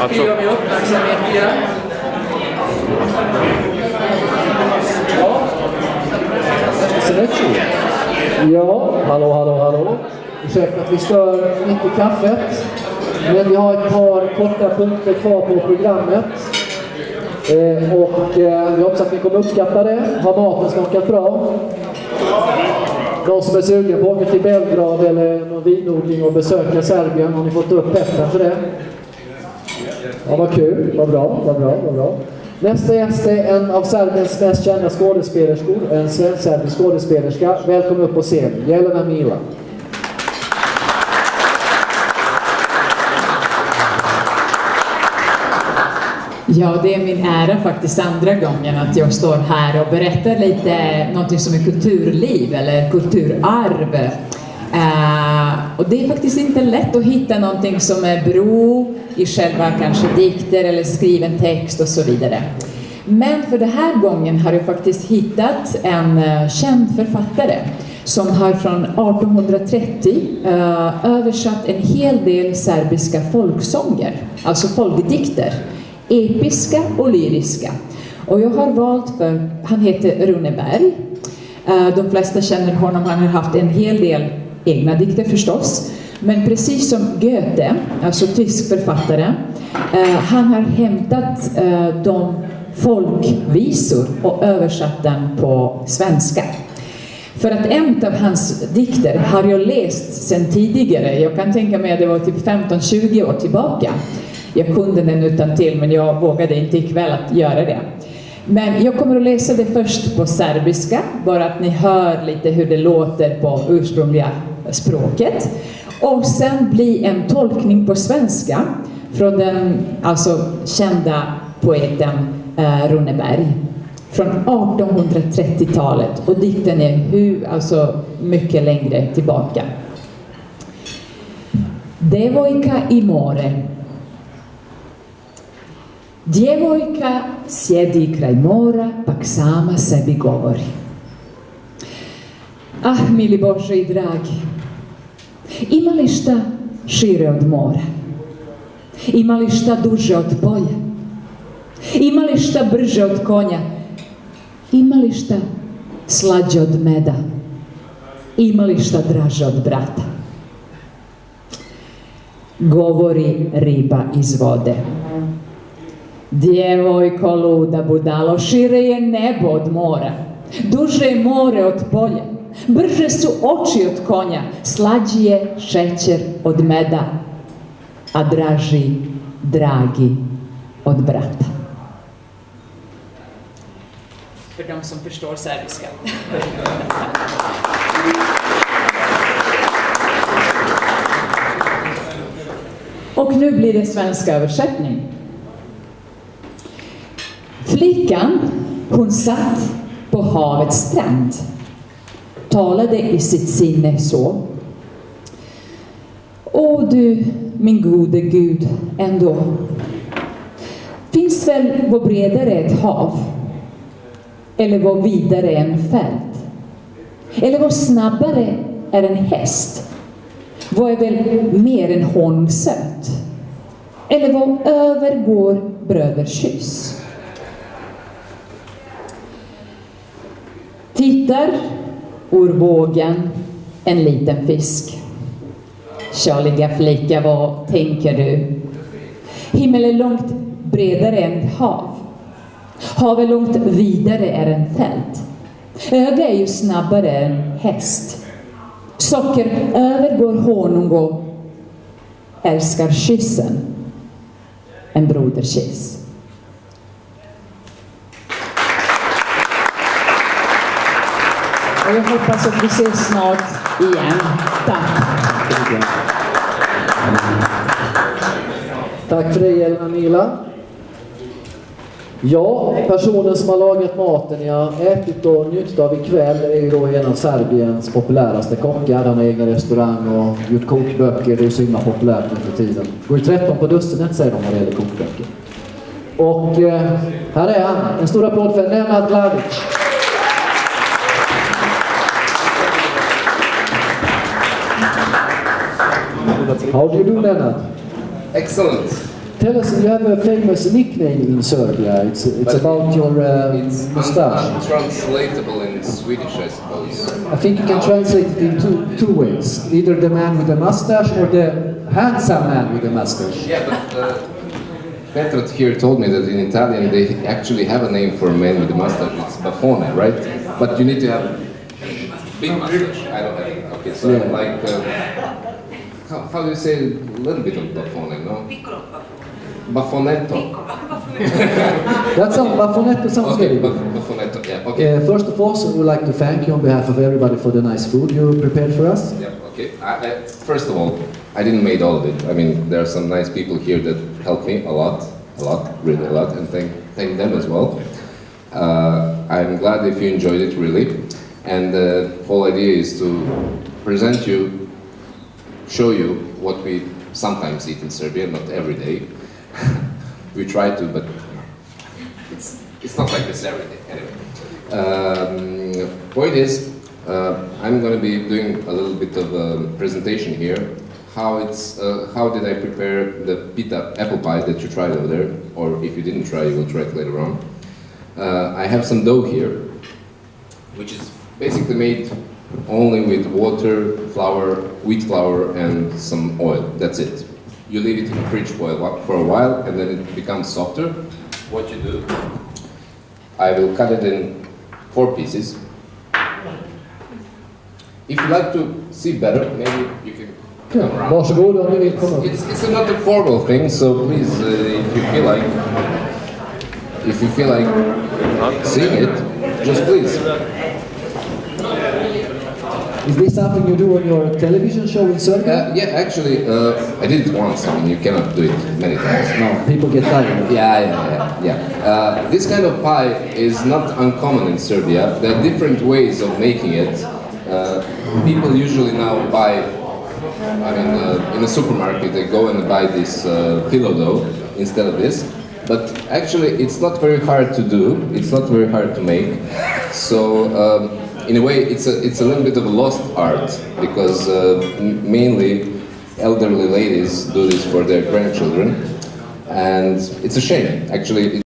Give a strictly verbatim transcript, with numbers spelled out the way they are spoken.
Jag tror... Med uppmärksamhet igen. Ja. Ja, hallå, hallå, hallå. Ursäkta att vi stör mitt i kaffet. Men vi har ett par korta punkter kvar på programmet. Eh, och eh, vi hoppas att ni kommer uppskatta det. Har maten smakat bra? De som är sugen på att åka till Belgrad eller någon vinodling och besöka Serbien, har ni fått upp peppen för det? Ja, vad kul. Vad bra, vad bra, vad bra. Nästa gäst är en av Serbiens mest kända skådespelerskor, en svensk-serbisk skådespelerska. Välkommen upp på scen, Jelena Mila. Ja, det är min ära faktiskt andra gången att jag står här och berättar lite någonting som är kulturliv eller kulturarv. Uh, och det är faktiskt inte lätt att hitta någonting som är bro i själva kanske dikter eller skriven text och så vidare. Men för den här gången har jag faktiskt hittat en uh, känd författare som har från arton trettio uh, översatt en hel del serbiska folksånger, alltså folkdikter. Episka och lyriska. Och jag har valt för, han heter Runeberg. De flesta känner honom, han har haft en hel del egna dikter förstås. Men precis som Goethe, alltså tysk författare, han har hämtat de folkvisor och översatt den på svenska. För att en av hans dikter har jag läst sedan tidigare. Jag kan tänka mig att det var typ femton tjugo år tillbaka. Jag kunde den utan till, men jag vågade inte ikväll att göra det. Men jag kommer att läsa det först på serbiska, bara att ni hör lite hur det låter på ursprungliga språket. Och sen blir en tolkning på svenska från den alltså kända poeten eh, Runeberg från arton trettio-talet. Och dikten är hur, alltså mycket längre tillbaka. Devojka i more. Djevojka sjedi kraj mora, pak sama sebi govori. Ah, mili Bože i dragi, ima li šta šire od mora? Ima li šta duže od polja? Ima li šta brže od konja? Ima li šta slađe od meda? Ima li šta draže od brata? Govori riba iz vode. Djevojko luda budalo, šire je nebo od mora, duže je more od polja, brže su oči od konja, slađi je šećer od meda, a draži, dragi od brata. För de som förstår serbiska. Och nu blir det svenska översättning. Flickan, hon satt på havets strand, talade i sitt sinne så. Åh du, min gode Gud, ändå. Finns väl vad bredare ett hav? Eller vad vidare en fält? Eller vad snabbare är en häst? Vad är väl mer än honungsöt? Eller vad övergår bröders kyss? Tittar ur vågen en liten fisk. Körliga flicka, vad tänker du? Himmel är långt bredare än hav. Havet långt vidare är en fält. Öga är ju snabbare än häst. Socker övergår honung och älskar kyssen en broderkyss. Och jag hoppas att vi ses snart igen. Tack. Tack för det, Jelena Mila. Ja, personen som har lagat maten jag ätit och njutit av ikväll är ju då en av Serbiens populäraste kockar. Han har egen restaurang och gjort kokböcker. Det är så himla populärt nu för tiden. Går ju tretton på dussinet, säger de, vad det gäller kokböcker. Och eh, här är han. En stor applåd för Nenad Glavic. How do you do, Nenad? Excellent. Tell us, you have a famous nickname in Serbia. It's it's But about your uh, It's mustache. untranslatable in Swedish, I suppose. I think you can translate it in two two ways: either the man with the mustache or the handsome man with the mustache. Yeah, but uh, Petra here told me that in Italian they actually have a name for a man with a mustache. It's Baffone, right? But you need to have big mustache. I don't have it. Okay, so Yeah. like, uh, how, how do you say a little bit of Baffone, no? Piccolo Baffonetto. That sounds Baffonetto sounds Okay, very good. Baff- Baffonetto, yeah, okay. Uh, first of all, so we would like to thank you on behalf of everybody for the nice food you prepared for us. Yeah, okay. I, I, first of all, I didn't make all of it. I mean, there are some nice people here that helped me a lot, a lot, really a lot, and thank, thank them as well. Uh, I'm glad if you enjoyed it, really. And the whole idea is to present you, show you what we sometimes eat in Serbia, not every day. We try to, but it's, it's not like this every day. Anyway, um, point is, uh, I'm going to be doing a little bit of a presentation here. How it's, uh, how did I prepare the pita apple pie that you tried over there, or if you didn't try, you will try it later on. Uh, I have some dough here, which is basically made only with water, flour, wheat flour, and some oil. That's it. You leave it in the fridge for a whi- for a while, and then it becomes softer. What you do, I will cut it in four pieces. If you like to see better, maybe you can Ja, come around. varsågod om ni vill komma upp. It's, it's not a formal thing, so please, uh, if you feel like, if you feel like seeing it, just please. Is this something you do on your television show in Serbia? Uh, yeah, actually, uh, I did it once. I mean, you cannot do it many times. No, people get tired. Yeah, yeah, yeah. yeah. Uh, this kind of pie is not uncommon in Serbia. There are different ways of making it. Uh, people usually now buy, I mean, uh, in a supermarket they go and buy this uh, phyllo dough instead of this. But actually, it's not very hard to do. It's not very hard to make. So. Um, In a way, it's a, it's a little bit of a lost art, because uh, m- mainly elderly ladies do this for their grandchildren, and it's a shame, actually.